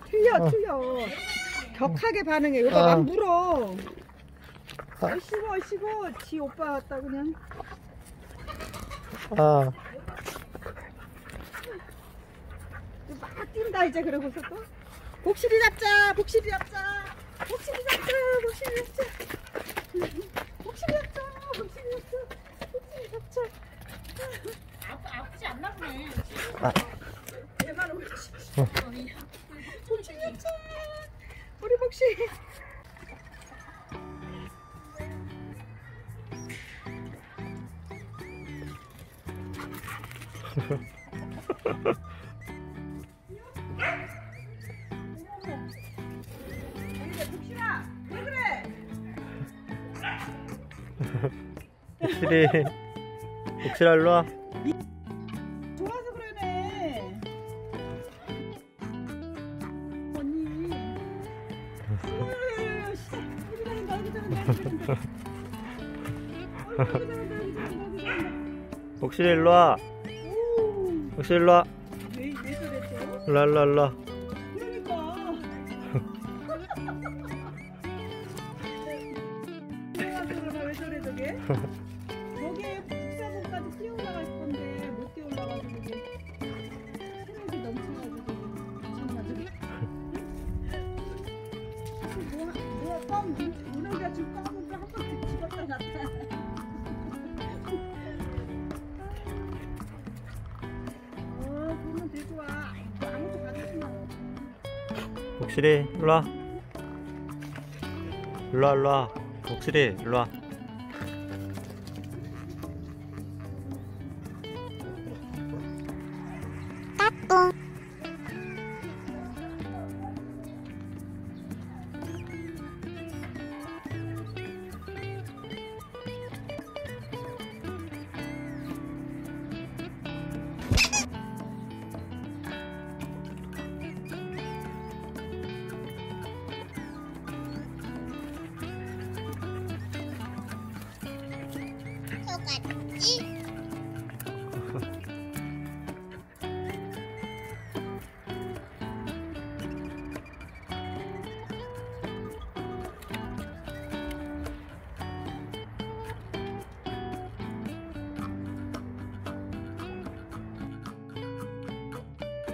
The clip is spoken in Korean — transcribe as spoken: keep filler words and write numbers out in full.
틀려 어. 틀려. 격하게 반응해. 이거 아. 막 물어. 아. 얼씨구 얼씨구. 지 오빠 왔다 그냥. 아, 막 뛴다 이제. 그러고서 또 복실이 잡자. 복실이 잡자. 복실이 잡자. 복실이 잡자. 복실이 잡자. 복실이 잡자. 복실이 잡자. 아프, 아프지 않나 보네. 아. 얘만 오지. 복실이 잡자. 우리 복실. 복실아 왜 그래? 복실이. 복실아, 일로 와. 좋아서 그러네. 언니. 어휴, 씨. 여기 잘한다, 여기 잘한다, 여기 잘한다. 어휴, 여기 잘한다, 여기 잘한다, 여기 잘한다. 복실이, 일로 와. 오, 복실이, 일로 와. 왜, 왜 저랬죠? 일로 와, 일로 와, 일로 와. 그러니까. 좋아서 왜 저래, 저게? 저게 북사봉까지 뛰어 올라갈 건데 못 뛰어 올라가지고 이게 체력이 넘쳐가지고 참가지고 뭐 뭐야 껌 운영자 줄 껌을 한 번씩 집었다 놨다. 어 그러면 되게 좋아. 아무도 가르치지 마. 복실이, 일로 와. 일로 와, 일로 와. 복실이, 일로 와. 똑같지?